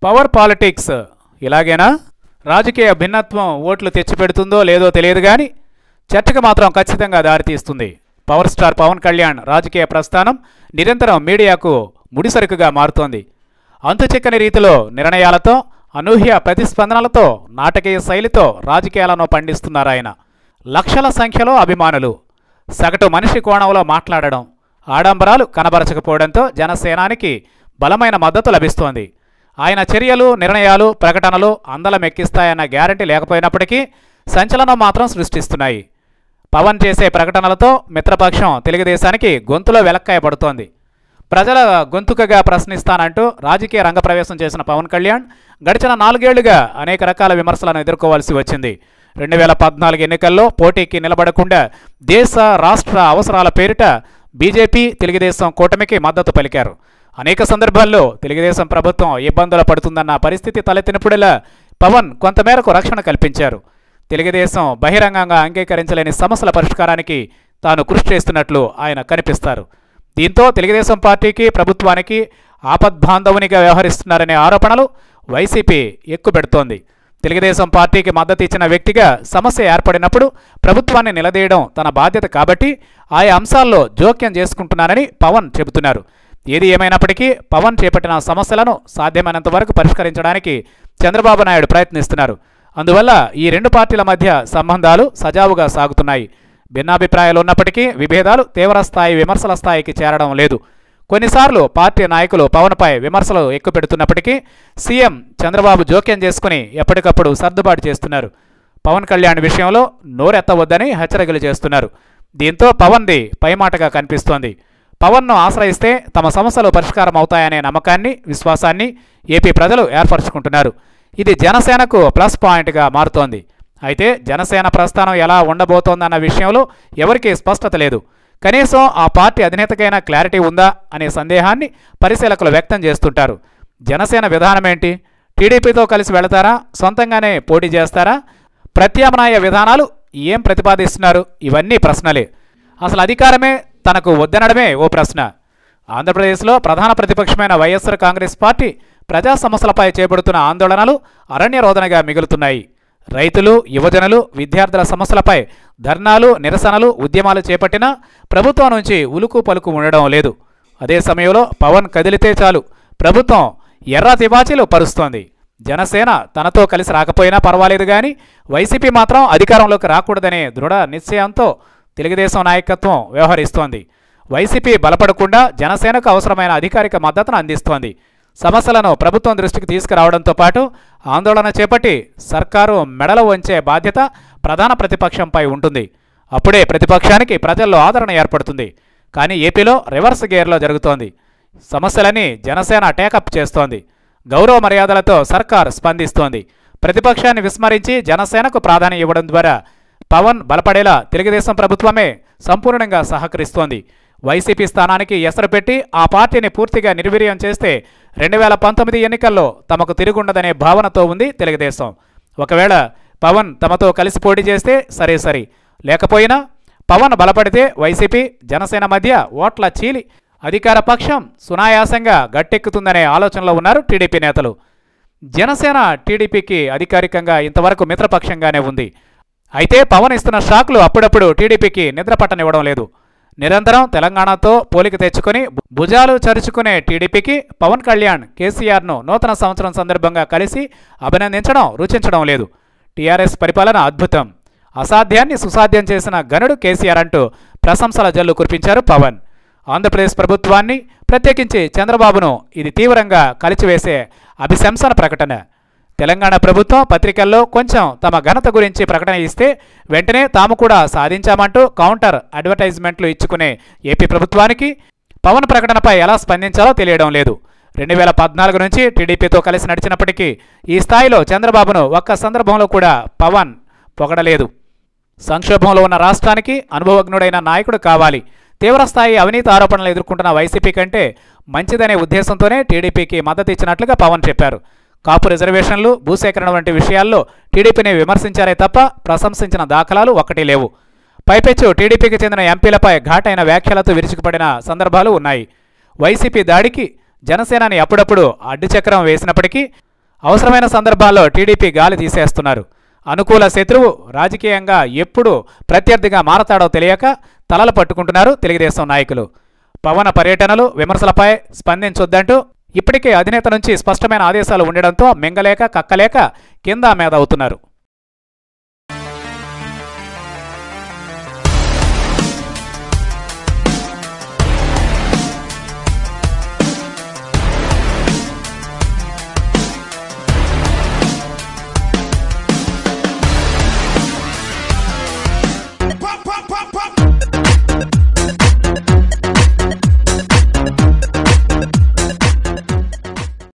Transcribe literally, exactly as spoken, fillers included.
Power politics ఇలాగేనా? రాజకీయ భిన్నత్వం ఓట్లు తెచ్చిపెడుతుందో లేదో తెలియదు కానీ చర్చకు మాత్రం ఖచ్చితంగా దారితీస్తుంది. పవర్ స్టార్ పవన్ కళ్యాణ్ రాజకీయ ప్రస్థానం నిరంతరం మీడియాకు ముడిసరుకుగా మారుతోంది. అంతుచిక్కని రీతిలో నిర్ణయాలతో, అనూహ్య ప్రతిస్పందనలతో, నాటకీయ శైలితో రాజకీయాలను పండిస్తున్నారాయన. లక్షల సంఖ్యలో అభిమానులు, సగటు మనిషి కోణంలో మాట్లాడడం, ఆడంబరాలు కనబరచకపోవడంతో జనసేనానికి బలమైన మద్దతు లభిస్తోంది. ఆయన చర్యలు, నిర్ణయాలు, ప్రకటనలు అందలమెక్కిస్తాయన్న గ్యారంటీ లేకపోయినప్పటికీ సంచలనం మాత్రం సృష్టిస్తున్నాయి. పవన్ చేసే ప్రకటనలతో మిత్రపక్షం తెలుగుదేశానికి గొంతులో వెలక్కాయ పడుతోంది. ప్రజల గొంతుకగా ప్రశ్నిస్తానంటూ రాజకీయ రంగ ప్రవేశం చేసిన పవన్ కళ్యాణ్ గడిచిన నాలుగేళ్లుగా అనేక రకాల విమర్శలను ఎదుర్కోవాల్సి వచ్చింది. రెండు వేల పద్నాలుగు ఎన్నికల్లో పోటీకి నిలబడకుండా దేశ రాష్ట్ర అవసరాల పేరిట బీజేపీ తెలుగుదేశం కూటమికి మద్దతు పలికారు. అనేక సందర్భాల్లో తెలుగుదేశం ప్రభుత్వం ఇబ్బందులు పడుతుందన్న పరిస్థితి తలెత్తినప్పుడల్లా పవన్ కొంతమేరకు రక్షణ కల్పించారు. తెలుగుదేశం బహిరంగంగా అంగీకరించలేని సమస్యల పరిష్కారానికి తాను కృషి చేస్తున్నట్లు ఆయన కనిపిస్తారు. దీంతో తెలుగుదేశం పార్టీకి, ప్రభుత్వానికి ఆపద్బాంధవునిగా వ్యవహరిస్తున్నారనే ఆరోపణలు వైసీపీ ఎక్కుపెడుతోంది. తెలుగుదేశం పార్టీకి మద్దతు ఇచ్చిన వ్యక్తిగా సమస్య ఏర్పడినప్పుడు ప్రభుత్వాన్ని నిలదీయడం తన బాధ్యత కాబట్టి ఆయా అంశాల్లో జోక్యం చేసుకుంటున్నారని పవన్ చెబుతున్నారు. ఏది ఏమైనప్పటికీ పవన్ చేపట్టిన సమస్యలను సాధ్యమైనంత వరకు పరిష్కరించడానికి చంద్రబాబు నాయుడు ప్రయత్నిస్తున్నారు. అందువల్ల ఈ రెండు పార్టీల మధ్య సంబంధాలు సజావుగా సాగుతున్నాయి. భిన్నాభిప్రాయాలు ఉన్నప్పటికీ విభేదాలు తీవ్రస్థాయి విమర్శల స్థాయికి చేరడం లేదు. కొన్నిసార్లు పార్టీ నాయకులు పవన్పై విమర్శలు ఎక్కుపెడుతున్నప్పటికీ సీఎం చంద్రబాబు జోక్యం చేసుకుని ఎప్పటికప్పుడు సర్దుబాటు చేస్తున్నారు. పవన్ కళ్యాణ్ విషయంలో నోరెత్తవద్దని హెచ్చరికలు చేస్తున్నారు. దీంతో పవన్ది పైమాటగా కనిపిస్తోంది. పవన్ను ఆశ్రయిస్తే తమ సమస్యలు పరిష్కారం అవుతాయనే నమ్మకాన్ని, విశ్వాసాన్ని ఏపీ ప్రజలు ఏర్పరచుకుంటున్నారు. ఇది జనసేనకు ప్లస్ పాయింట్గా మారుతోంది. అయితే జనసేన ప్రస్థానం ఎలా ఉండబోతోందన్న విషయంలో ఎవరికీ స్పష్టత లేదు. కనీసం ఆ పార్టీ అధినేతకైనా క్లారిటీ ఉందా అనే సందేహాన్ని పరిశీలకులు వ్యక్తం చేస్తుంటారు. జనసేన విధానమేంటి? టీడీపీతో కలిసి వెళతారా? సొంతంగానే పోటీ చేస్తారా? ప్రత్యామ్నాయ విధానాలు ఏం ప్రతిపాదిస్తున్నారు? ఇవన్నీ ప్రశ్నలే. అసలు అధికారమే తనకు వద్దనడమే ఓ ప్రశ్న. ఆంధ్రప్రదేశ్లో ప్రధాన ప్రతిపక్షమైన వైఎస్ఆర్ కాంగ్రెస్ పార్టీ ప్రజా సమస్యలపై చేపడుతున్న ఆందోళనలు అరణ్యరోదనగా మిగులుతున్నాయి. రైతులు, యువజనులు, విద్యార్థుల సమస్యలపై ధర్నాలు, నిరసనలు, ఉద్యమాలు చేపట్టినా ప్రభుత్వం నుంచి ఉలుకు పలుకు ఉండడం లేదు. అదే సమయంలో పవన్ కదిలితే చాలు ప్రభుత్వం ఎర్ర తివాచీలు పరుస్తోంది. జనసేన తనతో కలిసి రాకపోయినా పర్వాలేదు కానీ వైసీపీ మాత్రం అధికారంలోకి రాకూడదనే దృఢ నిశ్చయంతో తెలుగుదేశం నాయకత్వం వ్యవహరిస్తోంది. వైసీపీ బలపడకుండా జనసేనకు అవసరమైన అధికారిక మద్దతును అందిస్తోంది. సమస్యలను ప్రభుత్వం దృష్టికి తీసుకురావడంతో పాటు ఆందోళన చేపట్టి సర్కారు మెడలు వంచే బాధ్యత ప్రధాన ప్రతిపక్షంపై ఉంటుంది. అప్పుడే ప్రతిపక్షానికి ప్రజల్లో ఆదరణ ఏర్పడుతుంది. కానీ ఏపీలో రివర్స్ గేర్లో జరుగుతోంది. సమస్యలని జనసేన టేకప్ చేస్తోంది. గౌరవ మర్యాదలతో సర్కార్ స్పందిస్తోంది. ప్రతిపక్షాన్ని విస్మరించి జనసేనకు ప్రాధాన్యం ఇవ్వడం ద్వారా పవన్ బలపడేలా తెలుగుదేశం ప్రభుత్వమే సంపూర్ణంగా సహకరిస్తోంది. వైసీపీ స్థానానికి ఎసరు పెట్టి ఆ పార్టీని పూర్తిగా నిర్వీర్యం చేస్తే రెండు వేల పంతొమ్మిది ఎన్నికల్లో తమకు తిరుగుండదనే భావనతో ఉంది తెలుగుదేశం. ఒకవేళ పవన్ తమతో కలిసి పోటీ చేస్తే సరే సరి, లేకపోయినా పవన్ బలపడితే వైసీపీ, జనసేన మధ్య ఓట్ల చీలి అధికార పక్షం సునాయాసంగా గట్టెక్కుతుందనే ఆలోచనలో ఉన్నారు టీడీపీ నేతలు. జనసేన టీడీపీకి అధికారికంగా ఇంతవరకు మిత్రపక్షంగానే ఉంది. అయితే పవన్ ఇస్తున్న షాక్లు అప్పుడప్పుడు టీడీపీకి నిద్ర పట్టనివ్వడం లేదు. నిరంతరం తెలంగాణతో పోలిక తెచ్చుకుని భుజాలు చరుచుకునే టీడీపీకి పవన్ కళ్యాణ్ కేసీఆర్ను నూతన సంవత్సరం సందర్భంగా కలిసి అభినందించడం రుచించడం లేదు. టీఆర్ఎస్ పరిపాలన అద్భుతం, అసాధ్యాన్ని సుసాధ్యం చేసిన ఘనుడు కేసీఆర్ అంటూ ప్రశంసల జల్లు కురిపించారు పవన్. ఆంధ్రప్రదేశ్ ప్రభుత్వాన్ని, ప్రత్యేకించి చంద్రబాబును ఇది తీవ్రంగా కలిచివేసే అభిశంసన ప్రకటన. తెలంగాణ ప్రభుత్వం పత్రికల్లో కొంచెం తమ ఘనత గురించి ప్రకటన ఇస్తే వెంటనే తాము కూడా సాధించామంటూ కౌంటర్ అడ్వర్టైజ్మెంట్లు ఇచ్చుకునే ఏపీ ప్రభుత్వానికి పవన్ ప్రకటనపై ఎలా స్పందించాలో తెలియడం లేదు. రెండు వేల పద్నాలుగు నుంచి టీడీపీతో కలిసి నడిచినప్పటికీ ఈ స్థాయిలో చంద్రబాబును ఒక్క సందర్భంలో కూడా పవన్ పొగడలేదు. సంక్షోభంలో ఉన్న రాష్ట్రానికి అనుభవజ్ఞుడైన నాయకుడు కావాలి. తీవ్రస్థాయి అవినీతి ఆరోపణలు ఎదుర్కొంటున్న వైసీపీ కంటే మంచిదనే ఉద్దేశంతోనే టీడీపీకి మద్దతు ఇచ్చినట్లుగా పవన్ చెప్పారు. కాపు రిజర్వేషన్లు, భూసేకరణ వంటి విషయాల్లో టీడీపీని విమర్శించారే తప్ప ప్రశంసించిన దాఖలాలు ఒక్కటి లేవు. పైపెచ్చు టీడీపీకి చెందిన ఎంపీలపై ఘాటైన వ్యాఖ్యలతో విరుచుకుపడిన సందర్భాలు ఉన్నాయి. వైసీపీ దాడికి జనసేనని అప్పుడప్పుడు అడ్డుచక్రం వేసినప్పటికీ అవసరమైన సందర్భాల్లో టీడీపీ గాలి తీసేస్తున్నారు. అనుకూల శత్రువు రాజకీయంగా ఎప్పుడు ప్రత్యర్థిగా మారతాడో తెలియక తలలు పట్టుకుంటున్నారు తెలుగుదేశం నాయకులు. పవన్ పర్యటనలు, విమర్శలపై స్పందించొద్దంటూ ఇప్పటికే అధినేత నుంచి స్పష్టమైన ఆదేశాలు ఉండడంతో మింగలేక కక్కలేక కింద మీద అవుతున్నారు.